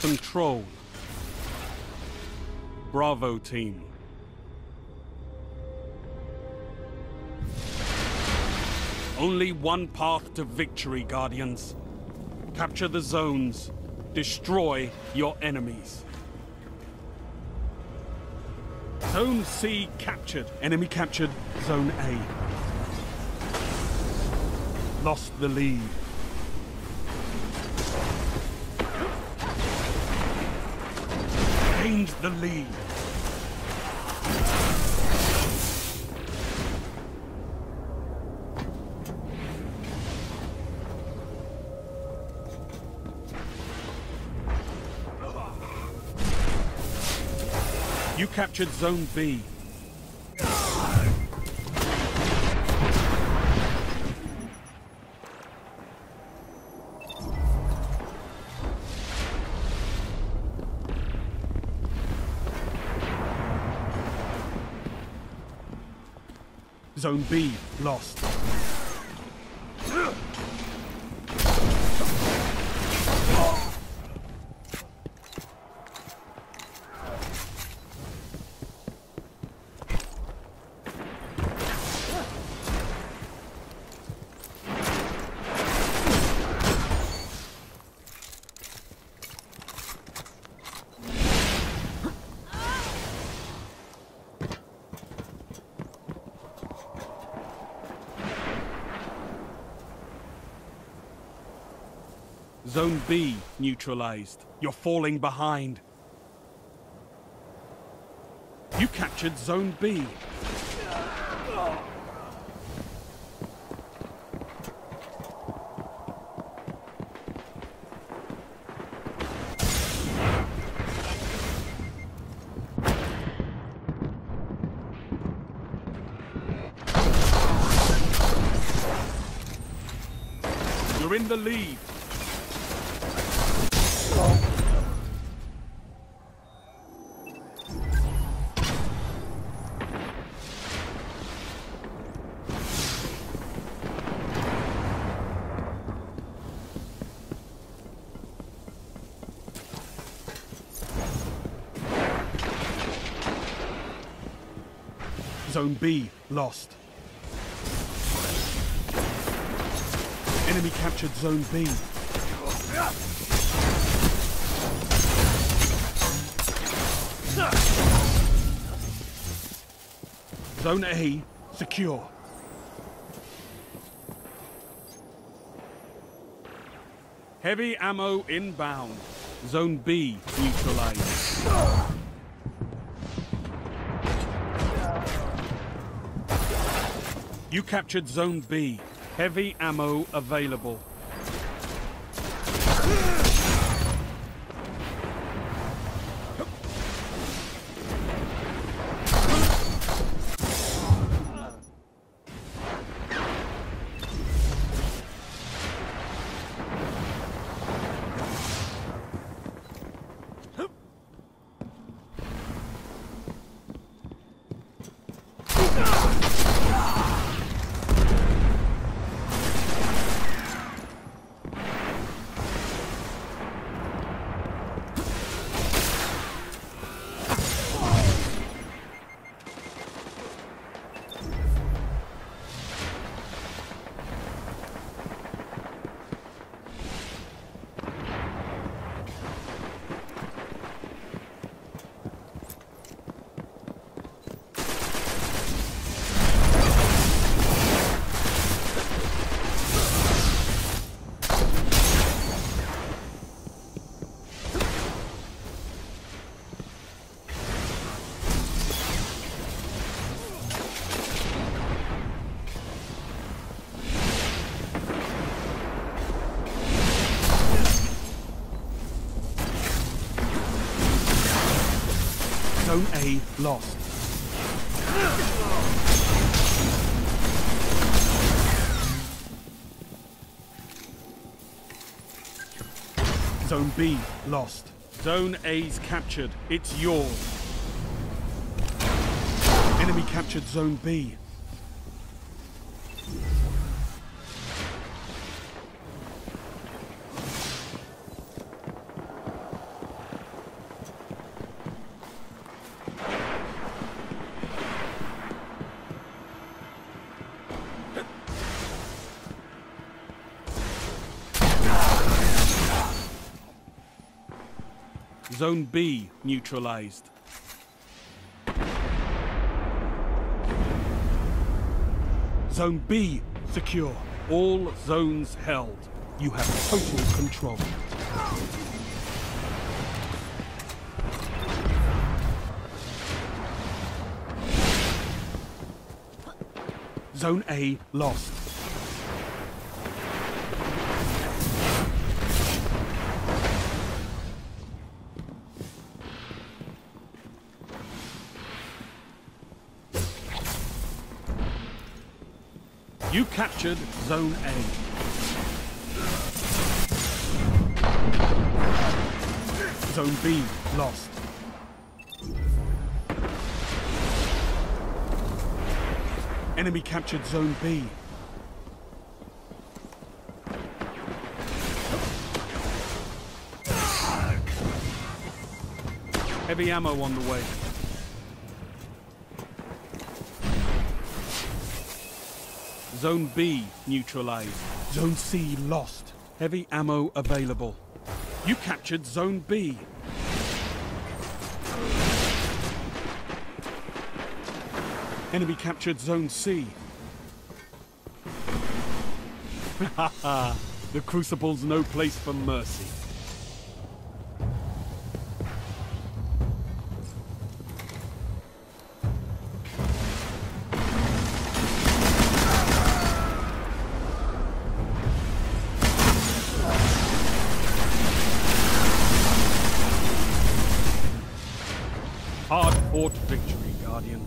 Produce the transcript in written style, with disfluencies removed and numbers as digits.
control. Bravo team. Only one path to victory, Guardians. Capture the zones. Destroy your enemies. Zone C captured. Enemy captured Zone A. Lost the lead. Gained the lead. You captured Zone B. Zone B lost. Zone B neutralized. You're falling behind. You captured Zone B. You're in the lead. Zone B lost. Enemy captured Zone B. Zone A secure. Heavy ammo inbound. Zone B neutralized. You captured Zone B. Heavy ammo available. Zone A lost. Zone B lost. Zone A's captured. It's yours. Enemy captured Zone B. Zone B neutralized. Zone B secure. All zones held. You have total control. Zone A lost. You captured Zone A. Zone B lost. Enemy captured Zone B. Heavy ammo on the way. Zone B neutralized. Zone C lost. Heavy ammo available. You captured Zone B. Enemy captured Zone C. Haha, the Crucible's no place for mercy. Hard-fought victory, Guardian.